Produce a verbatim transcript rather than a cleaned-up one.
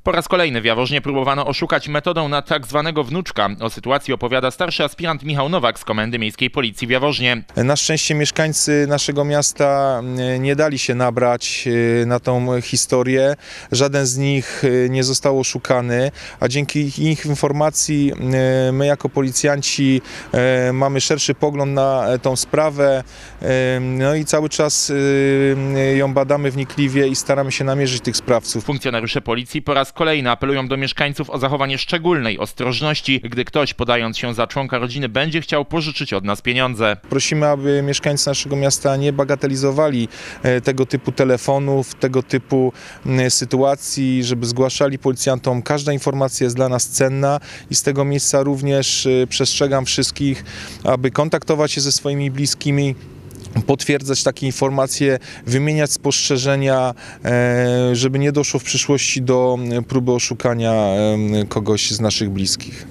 Po raz kolejny w Jaworznie próbowano oszukać metodą na tak zwanego wnuczka. O sytuacji opowiada starszy aspirant Michał Nowak z Komendy Miejskiej Policji w Jaworznie. Na szczęście mieszkańcy naszego miasta nie dali się nabrać na tą historię. Żaden z nich nie został oszukany, a dzięki ich informacji my jako policjanci mamy szerszy pogląd na tą sprawę. No i cały czas ją badamy wnikliwie i staramy się namierzyć tych sprawców. Funkcjonariusze policji po raz kolejny apelują do mieszkańców o zachowanie szczególnej ostrożności, gdy ktoś, podając się za członka rodziny, będzie chciał pożyczyć od nas pieniądze. Prosimy, aby mieszkańcy naszego miasta nie bagatelizowali tego typu telefonów, tego typu sytuacji, żeby zgłaszali policjantom. Każda informacja jest dla nas cenna i z tego miejsca również przestrzegam wszystkich, aby kontaktować się ze swoimi bliskimi, potwierdzać takie informacje, wymieniać spostrzeżenia, żeby nie doszło w przyszłości do próby oszukania kogoś z naszych bliskich.